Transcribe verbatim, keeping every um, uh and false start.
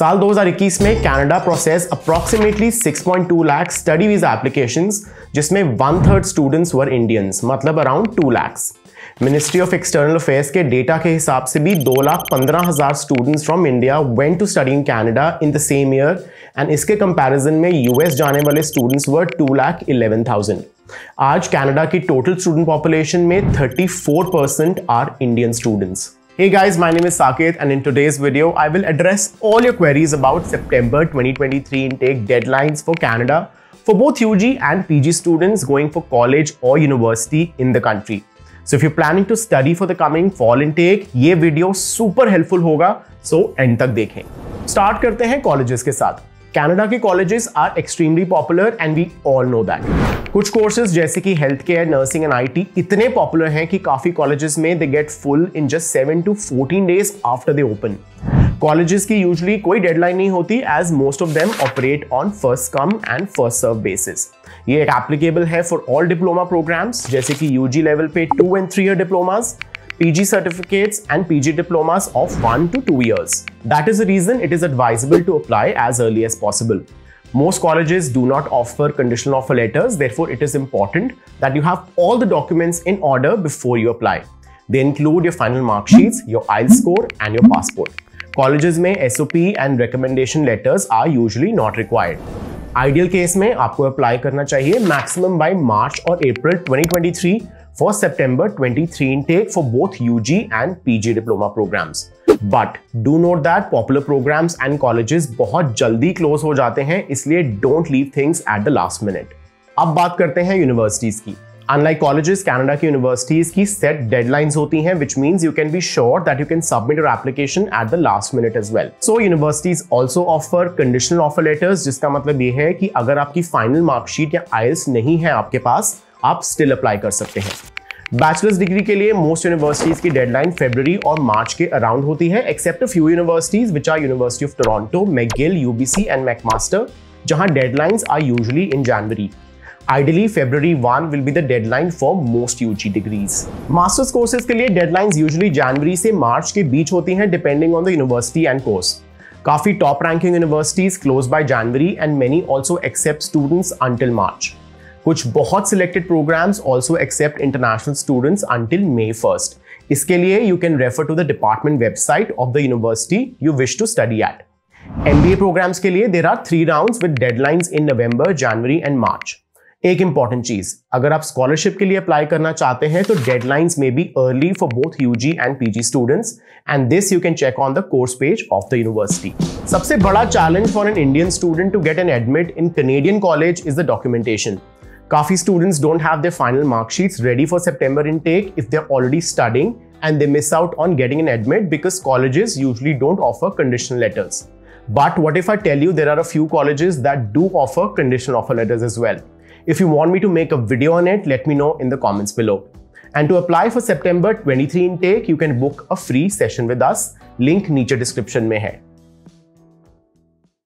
साल दो हज़ार इक्कीस में Canada process approximately six point two lakh study visa applications, जिसमें one third students were Indians, मतलब around two lakhs. Ministry of external affairs के डेटा के हिसाब से भी दो लाख पंद्रह हजार students from India went to study in Canada in the same year, and इसके कंपैरिजन में यूएस जाने वाले students were two lakh eleven thousand. आज कनाडा की टोटल स्टूडेंट पॉपुलेशन में thirty four percent are Indian students. Hey guys, my name is Saket, and in today's video, I will address all your queries about September twenty twenty-three intake deadlines for Canada for both U G and P G students going for college or university in the country. So if you're planning to study for the coming fall intake, ये video super helpful होगा, so end तक देखें। Start करते हैं colleges के साथ। Canada के colleges are extremely popular and we all know that. कुछ कोर्सेज जैसे कि health care, nursing and IT इतने पॉपुलर हैं कि काफी कॉलेजेस में they get full in just seven to fourteen days after they open. Colleges की यूजुअली कोई डेडलाइन नहीं होती, as most of them operate on first come and first serve basis. ये एप्लीकेबल है फॉर ऑल डिप्लोमा प्रोग्राम्स, जैसे कि UG level पे two and three year diplomas, P G certificates and P G diplomas of one to two years. That is the reason it is advisable to apply as early as possible. Most colleges do not offer conditional offer letters, therefore it is important that you have all the documents in order before you apply. They include your final mark sheets, your I E L T S score and your passport. Colleges में S O P and recommendation letters are usually not required. Ideal case में आपको apply करना चाहिए maximum by March or April twenty twenty-three for September twenty-three intake for both U G and P G diploma programs. But do note that popular programs and colleges बहुत जल्दी close हो जाते हैं, इसलिए don't leave things at the last minute. अब बात करते हैं यूनिवर्सिटीज की। Unlike colleges, Canada की यूनिवर्सिटीज की set deadlines होती हैं, which means you can be sure that you can submit your application at the last minute as well. So universities also offer conditional offer letters, जिसका मतलब ये है कि अगर आपकी final mark sheet या I E L T S नहीं है आपके पास, आप स्टिल अप्लाई कर सकते हैं। बैचलर्स डिग्री के लिए मोस्ट यूनिवर्सिटीज की डेडलाइन फरवरी और मार्च के अराउंड होती है, except a few universities which are University of Toronto, McGill, UBC and McMaster, जहां deadlines are usually in January. Ideally, February first will be the deadline for most U G degrees. Masters courses के लिए deadlines usually जनवरी से मार्च के बीच होती हैं, depending on the university and course. काफी top ranking universities close by January and many also accept students until March. कुछ बहुत selected programmes also accept international students until May first. इसके लिए you can refer to the department website of the university you wish to study at. MBA programmes के लिए there are three rounds with deadlines in November, January and March. एक important चीज, अगर आप scholarship के लिए अप्लाई करना चाहते हैं तो डेडलाइंस में be early for both UG and PG students, and this you can check on the course page of the university. सबसे बड़ा challenge for an Indian student to get an admit in Canadian college is the documentation. Kafi students don't have their final mark sheets ready for September intake if they're already studying, and they miss out on getting an admit because colleges usually don't offer conditional letters. But what if I tell you there are a few colleges that do offer conditional offer letters as well? If you want me to make a video on it, let me know in the comments below. And to apply for September twenty-three intake, you can book a free session with us. Link नीचे description में है।